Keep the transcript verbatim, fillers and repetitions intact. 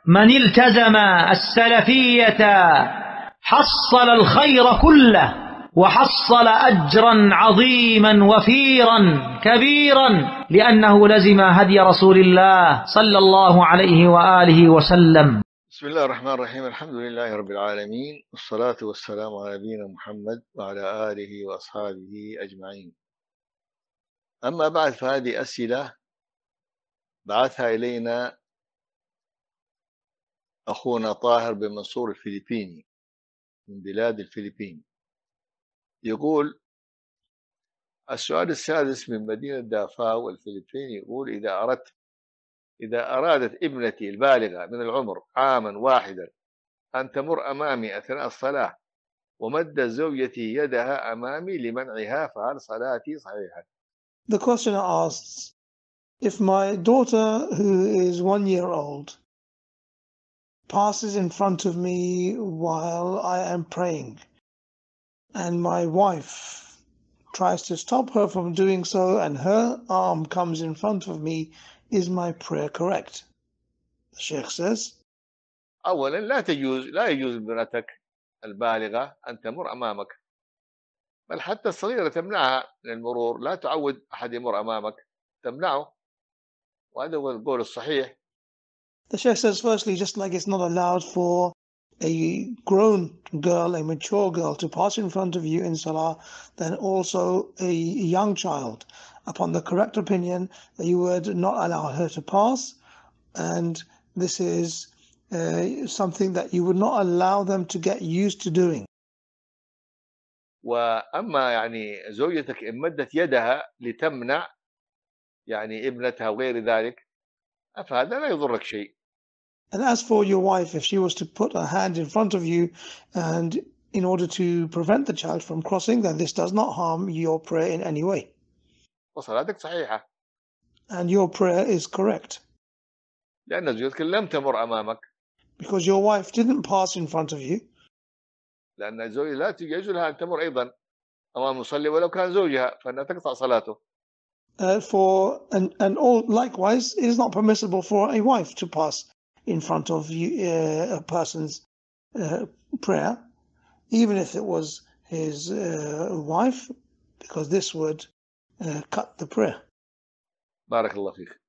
من التزم السلفية حصل الخير كله، وحصل أجرا عظيما وفيرا كبيرا، لأنه لزم هدي رسول الله صلى الله عليه وآله وسلم. بسم الله الرحمن الرحيم. الحمد لله رب العالمين، والصلاة والسلام على نبينا محمد وعلى آله وأصحابه أجمعين. أما بعد، فهذه أسئلة بعثها إلينا أخونا طاهر بن منصور الفلبيني من بلاد الفلبين. يقول السؤال السادس من مدينة دافاو الفلبين، يقول إذا أردت إذا أرادت ابنتي البالغة من العمر عاما واحدا أن تمر أمامي أثناء الصلاة ومد زوجتي يدها أمامي لمنعها، فهل صلاتي صحيحة؟ The questioner asks, if my daughter, who is one year old, passes in front of me while I am praying, and my wife tries to stop her from doing so, and her arm comes in front of me, is my prayer correct? The Sheikh says, أولا لا تجوز لا يجوز ابنتك البالغة أن تمر أمامك، بل حتى الصغيرة تمنعها من المرور، لا تعود أحد يمر أمامك، تمنعه، وهذا هو القول الصحيح. The Sheikh says, firstly, just like it's not allowed for a grown girl, a mature girl, to pass in front of you in Salah, then also a young child, upon the correct opinion, that you would not allow her to pass, and this is uh, something that you would not allow them to get used to doing. وأما يعني زوجتك إن مدت يدها لتمنع يعني ابنتها وغير ذلك، فهذا لا يضرك شيء. And as for your wife, if she was to put her hand in front of you and in order to prevent the child from crossing, then this does not harm your prayer in any way. وصلاتك صحيحة. And your prayer is correct. لأن زوجتك لم تمر أمامك. Because your wife didn't pass in front of you. لأن الزوجة لا يجوز لها أن تمر أيضا أمام المصلي ولو كان زوجها، فإنها تقطع صلاته. Uh, for and and all likewise, it is not permissible for a wife to pass in front of you, uh, a person's uh, prayer, even if it was his uh, wife, because this would uh, cut the prayer. بارك الله فيك.